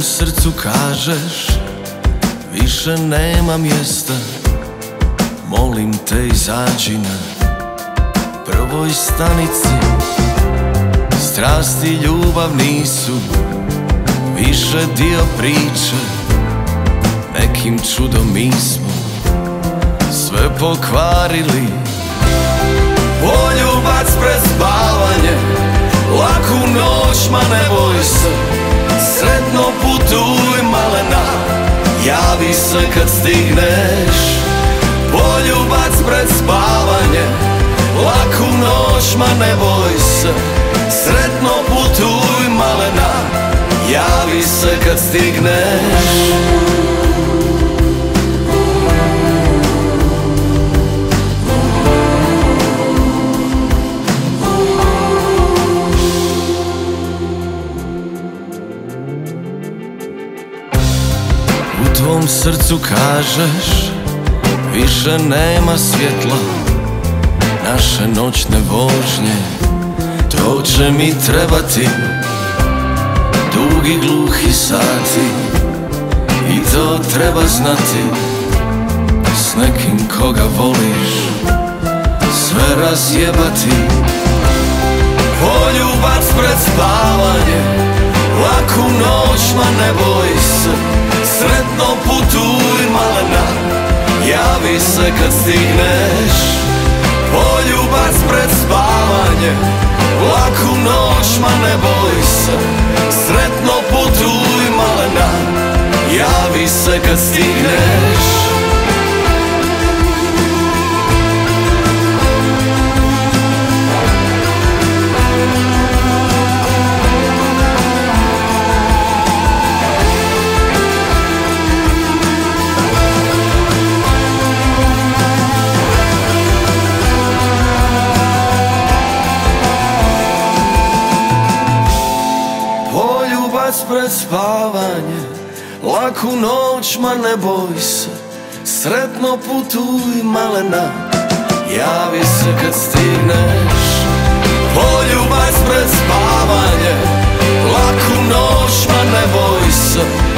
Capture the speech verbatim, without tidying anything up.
tvom srcu kažeš više nema mjesta, molim te izađi na prvoj stanici. Strast i ljubav nisu više dio priče, nekim čudom mi smo sve pokvarili. Poljubac pred spavanje, laku noć, ma ne boj se, sretno putuj malena, javi se kad stigneš. Poljubac pred spavanje, laku noć, ma ne boj se, sretno putuj malena, javi se kad stigneš. U tvom srcu kažeš više nema svjetla, naše noćne vožnje, to će mi trebati dugi gluhi sati, i to treba znati. S nekim koga voliš sve razjebati. Poljubac pred spavanje, laku noć, ma ne boj se, sretno putuj malena, javi se kad stigneš. Poljubac pred spavanje, laku noć, ma ne boj se, sretno putuj malena, javi se kad stigneš. Pred spavanje, laku noć, ma ne boj se, sretno putuj malena, javi se kad stigneš. Poljubac pred spavanje, laku noć, ma ne boj se,